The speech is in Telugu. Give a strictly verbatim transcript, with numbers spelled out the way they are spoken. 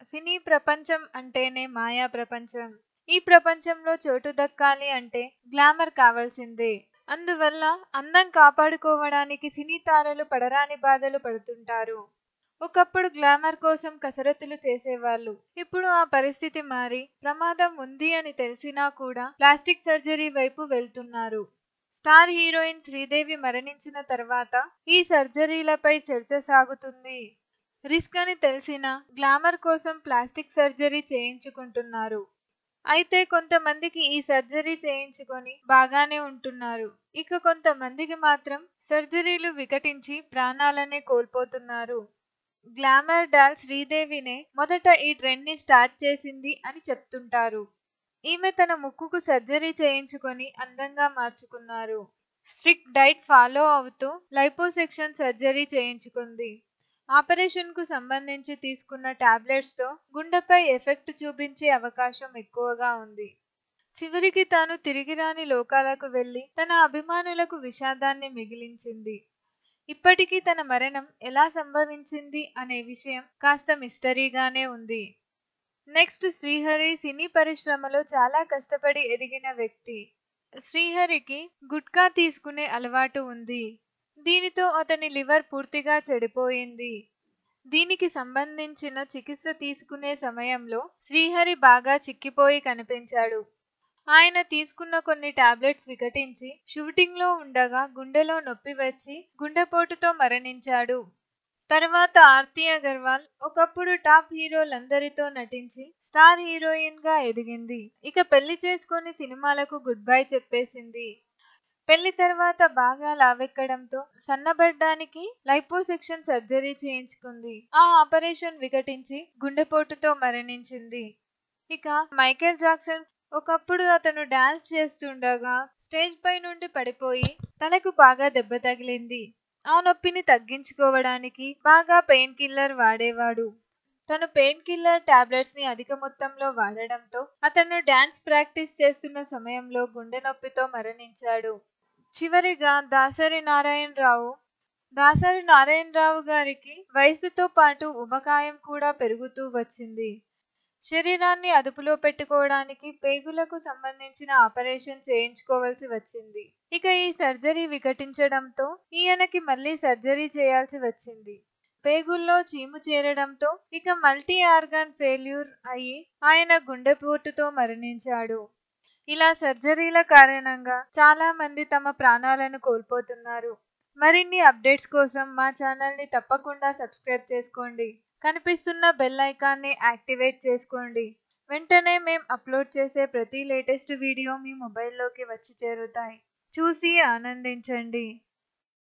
సినీ ప్రపంచం అంటేనే మాయా ప్రపంచం. ఈ ప్రపంచంలో చోటు దక్కాలి అంటే గ్లామర్ కావాల్సిందే. అందువల్ల అందం కాపాడుకోవడానికి సినీ తారలు పడరాని బాధలు పడుతుంటారు. ఒకప్పుడు గ్లామర్ కోసం కసరత్తులు చేసేవాళ్ళు. ఇప్పుడు ఆ పరిస్థితి మారి ప్రమాదం ఉంది అని తెలిసినా కూడా ప్లాస్టిక్ సర్జరీ వైపు వెళ్తున్నారు. స్టార్ హీరోయిన్ శ్రీదేవి మరణించిన తర్వాత ఈ సర్జరీలపై చర్చ సాగుతుంది. రిస్క్ అని తెలిసినా గ్లామర్ కోసం ప్లాస్టిక్ సర్జరీ చేయించుకుంటున్నారు. అయితే కొంతమందికి ఈ సర్జరీ చేయించుకొని బాగానే ఉంటున్నారు. ఇక కొంతమందికి మాత్రం సర్జరీలు వికటించి ప్రాణాలనే కోల్పోతున్నారు. గ్లామర్ డాల్ శ్రీదేవినే మొదట ఈ ట్రెండ్ ని స్టార్ట్ చేసింది అని చెప్తుంటారు. ఈమె తన ముక్కుకు సర్జరీ చేయించుకొని అందంగా మార్చుకున్నారు. స్ట్రిక్ట్ డైట్ ఫాలో అవుతూ లైపోసెక్షన్ సర్జరీ చేయించుకుంది. ఆపరేషన్ కు సంబంధించి తీసుకున్న టాబ్లెట్స్ తో గుండెపై ఎఫెక్ట్ చూపించే అవకాశం ఎక్కువగా ఉంది. చివరికి తాను తిరిగిరాని లోకాలకు వెళ్లి తన అభిమానులకు విషాదాన్ని మిగిలించింది. ఇప్పటికీ తన మరణం ఎలా సంభవించింది అనే విషయం కాస్త మిస్టరీగానే ఉంది. నెక్స్ట్ శ్రీహరి సినీ పరిశ్రమలో చాలా కష్టపడి ఎదిగిన వ్యక్తి. శ్రీహరికి గుట్కా తీసుకునే అలవాటు ఉంది. దీనితో అతని లివర్ పూర్తిగా చెడిపోయింది. దీనికి సంబంధించిన చికిత్స తీసుకునే సమయంలో శ్రీహరి బాగా చిక్కిపోయి కనిపించాడు. ఆయన తీసుకున్న కొన్ని టాబ్లెట్స్ వికటించి షూటింగ్ లో ఉండగా గుండెలో నొప్పి వచ్చి గుండెపోటుతో మరణించాడు. తర్వాత ఆర్తి అగర్వాల్ ఒకప్పుడు టాప్ హీరోలందరితో నటించి స్టార్ హీరోయిన్ గా ఎదిగింది. ఇక పెళ్లి చేసుకుని సినిమాలకు గుడ్ బై చెప్పేసింది. పెళ్లి తర్వాత బాగా లావెక్కడంతో సన్నబడ్డానికి లైపోసెక్షన్ సర్జరీ చేయించుకుంది. ఆ ఆపరేషన్ వికటించి గుండెపోటుతో మరణించింది. ఇక మైకేల్ జాక్సన్ ఒకప్పుడు అతను డాన్స్ చేస్తుండగా స్టేజ్ పై నుండి పడిపోయి తనకు బాగా దెబ్బ తగిలింది. ఆ నొప్పిని తగ్గించుకోవడానికి బాగా పెయిన్ కిల్లర్ వాడేవాడు. తను పెయిన్ కిల్లర్ టాబ్లెట్స్ ని అధిక మొత్తంలో వాడడంతో అతను డాన్స్ ప్రాక్టీస్ చేస్తున్న సమయంలో గుండె నొప్పితో మరణించాడు. చివరిగా దాసరి నారాయణరావు దాసరి నారాయణరావు గారికి వయసుతో పాటు ఊబకాయం కూడా పెరుగుతూ వచ్చింది. శరీరాన్ని అదుపులో పెట్టుకోవడానికి పేగులకు సంబంధించిన ఆపరేషన్ చేయించుకోవాల్సి వచ్చింది. ఇక ఈ సర్జరీ వికటించడంతో ఈయనకి మళ్ళీ సర్జరీ చేయాల్సి వచ్చింది. పేగుల్లో చీము చేరడంతో ఇక మల్టీ ఆర్గాన్ ఫెయిల్యూర్ అయి ఆయన గుండెపోటుతో మరణించాడు. ఇలా సర్జరీల కారణంగా చాలా మంది తమ ప్రాణాలను కోల్పోతున్నారు. మరిన్ని అప్డేట్స్ కోసం మా ఛానల్ ని తప్పకుండా సబ్స్క్రైబ్ చేసుకోండి. కనిపిస్తున్న బెల్ ఐకాన్ ని యాక్టివేట్ చేసుకోండి. వెంటనే మేం అప్లోడ్ చేసే ప్రతి లేటెస్ట్ వీడియో మీ మొబైల్లోకి వచ్చి చేరుతాయి. చూసి ఆనందించండి.